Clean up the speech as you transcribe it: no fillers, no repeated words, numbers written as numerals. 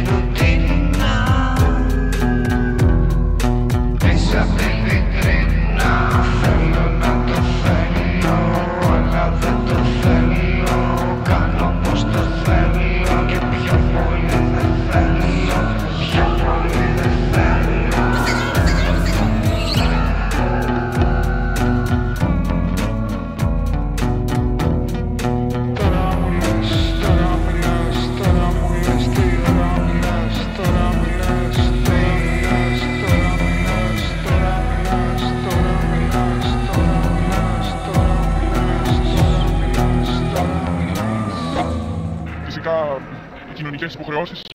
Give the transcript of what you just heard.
ρουτίνα. Μέσα απ' τη βιτρίνα θέλω να το θέλω, αλλά δεν το θέλω. Κάνω πως το θέλω και πιο πολύ δεν θέλω, πιο πολύ δεν θέλω. Τώρα μου λες, τώρα μου λες, τώρα μου λες, τι ώρα μου λες, τώρα μου λες, τώρα μου λες, τώρα μου λες, τώρα μου λες, τώρα μου λες, τώρα μου λες, τώρα μου λες, τώρα μου λες, τώρα μου λες. Φυσικά, οι κοινωνικές υποχρεώσεις